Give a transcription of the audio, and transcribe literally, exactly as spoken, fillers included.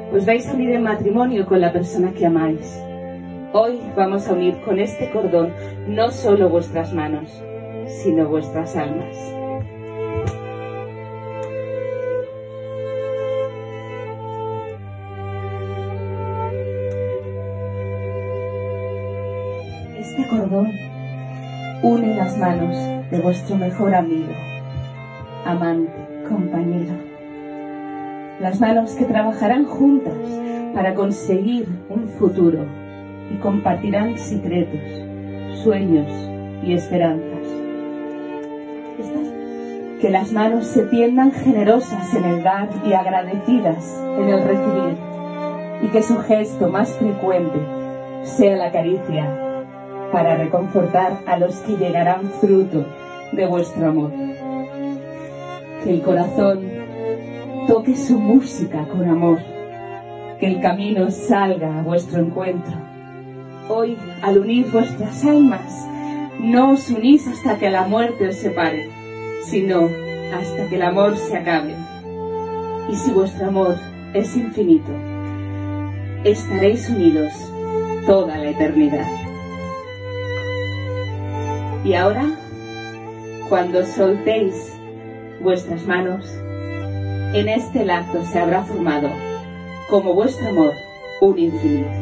os vais a unir en matrimonio con la persona que amáis. Hoy vamos a unir con este cordón no solo vuestras manos, sino vuestras almas. Este cordón une las manos de vuestro mejor amigo, amante, compañero. Las manos que trabajarán juntas para conseguir un futuro y compartirán secretos, sueños y esperanzas. Estas, que las manos se tiendan generosas en el dar y agradecidas en el recibir, y que su gesto más frecuente sea la caricia, para reconfortar a los que llegarán fruto de vuestro amor. Que el corazón toque su música con amor, que el camino salga a vuestro encuentro. Hoy, al unir vuestras almas, no os unís hasta que la muerte os separe, sino hasta que el amor se acabe. Y si vuestro amor es infinito, estaréis unidos toda la eternidad. Y ahora, cuando soltéis vuestras manos, en este lazo se habrá formado, como vuestro amor, un infinito.